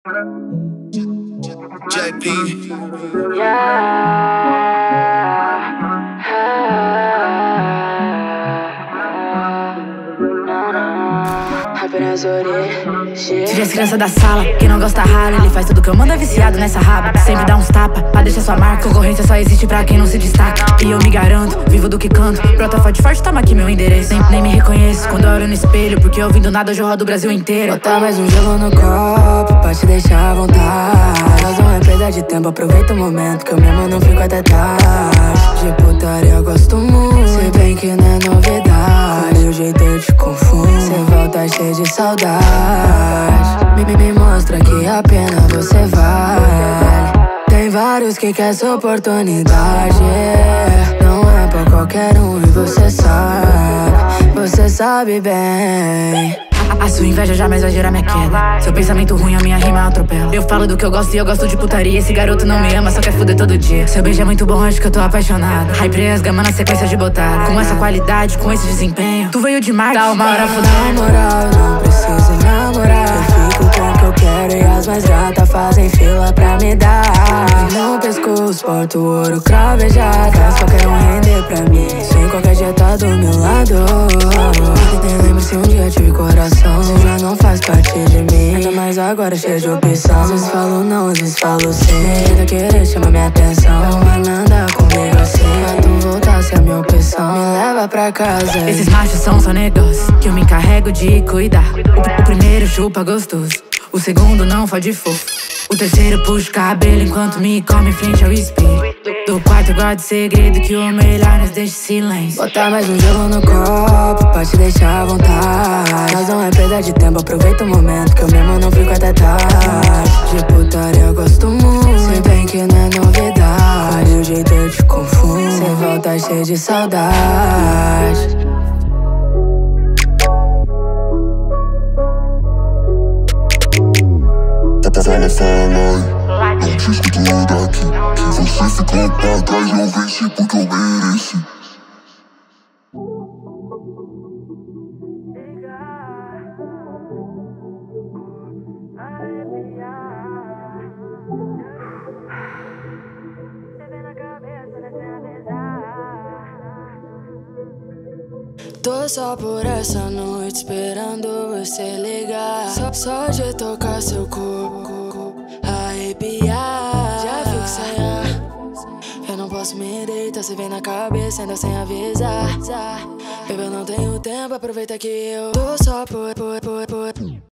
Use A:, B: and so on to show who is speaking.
A: JP.
B: Tire as crianças da sala, quem não gosta rala. Ele faz tudo que eu mando, é viciado nessa raba. Sempre dá uns tapa, pra deixar sua marca. Concorrência só existe pra quem não se destaca. E eu me garanto, vivo do que canto. Brota forte, toma aqui meu endereço. Nem me reconheço quando eu olho no espelho, porque eu vim do nada, hoje eu rodo o Brasil inteiro.
C: Botar mais um gelo no copo, pra te deixar à vontade. Nós não é perda de tempo, aproveita o momento, que eu mesmo não fico até tarde. De putaria eu gosto muito, se bem que não é novidade. O jeito eu te confundo, cê volta cheio de saudade. Me mostra que a pena você vale. Tem vários que quer essa oportunidade, não é pra qualquer um e você sabe bem.
B: A sua inveja jamais vai gerar minha queda. Seu pensamento ruim, a minha rima atropela. Eu falo do que eu gosto e eu gosto de putaria. Esse garoto não me ama, só quer fuder todo dia. Seu beijo é muito bom, acho que eu tô apaixonado. Hype as gama na sequência de botada. Com essa qualidade, com esse desempenho, tu veio de Marte, tá uma hora fudendo.
C: Na moral, não preciso namorar. Eu fico com o que eu quero e as mais gatas fazem fila pra me dar. No pescoço, porto ouro cravejada. Só quero render pra mim, sem qualquer dia tá do meu lado. Lembre-se um dia tive coração, você já não faz parte de mim. Ainda mais agora cheio de opção. Às vezes falo não, às vezes falo sim. Ainda querer chama minha atenção, mas não anda comigo assim. Pra tu voltar, se é minha opção, me leva pra casa.
B: Esses machos são só negócio que eu me encarrego de cuidar. O primeiro chupa gostoso, o segundo não fode fofo. O terceiro puxa o cabelo enquanto me come em frente ao espelho. Do quarto guardo segredo que o melhor nos deixa em silêncio.
C: Botar mais um gelo no copo, pra te deixar à vontade. Nós não é perda de tempo, aproveita o momento, que eu mesmo não fico até tarde. De putaria eu gosto muito, se bem que não é novidade. O jeito eu te confundo, cê volta cheio de saudade.
D: Fala, não te escuto daqui. Que você ficou pra trás, não venci porque eu mereci.
C: Tô só por essa noite esperando você ligar. Só de tocar seu corpo, arrepiar. Já fico sem ar, eu não posso me deitar. Você vem na cabeça ainda sem avisar. Baby, eu não tenho tempo, aproveita que eu tô só por